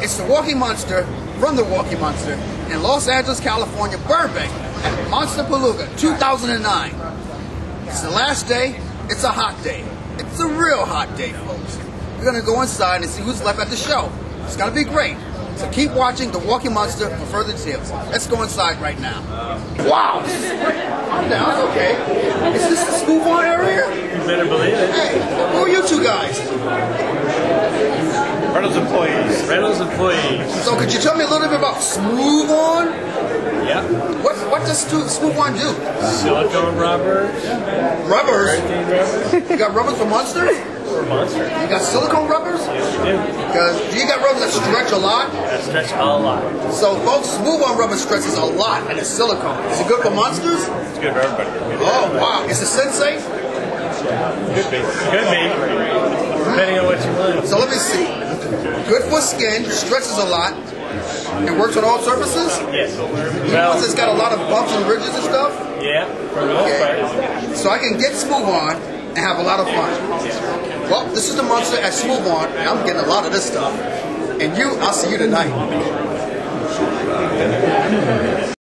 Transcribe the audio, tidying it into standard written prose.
It's the Walking Monster from the Walking Monster in Los Angeles, California, Burbank, at Monsterpalooza 2009. It's the last day. It's a hot day. It's a real hot day, folks. We're going to go inside and see who's left at the show. It's going to be great. So keep watching The Walking Monster for further details. Let's go inside right now. Wow! This is great. I'm down. Okay. Is this the Smooth On area? You better believe it. Hey, who are you two guys? Reynolds employees. Reynolds employees. So could you tell me a little bit about Smooth On? Yeah. What does Smooth On do? Silicone rubbers. Rubbers? Rubber. You got rubbers for monsters? For monsters. You got silicone rubbers? Yes, you do. Because you got rubbers that stretch a lot. That stretch a lot. So folks, Smooth On rubber stretches a lot and it's silicone. Is it good for monsters? It's good for everybody. Oh wow. Is it sensei? Could be. Could be. Depending on what you want. So let me see. Good for skin, stretches a lot. It works on all surfaces? Yes. Because it's got a lot of bumps and ridges and stuff? Yeah. For the most part. So I can get Smooth On and have a lot of fun. Well, this is the Monster at Smooth On, and I'm getting a lot of this stuff. And I'll see you tonight.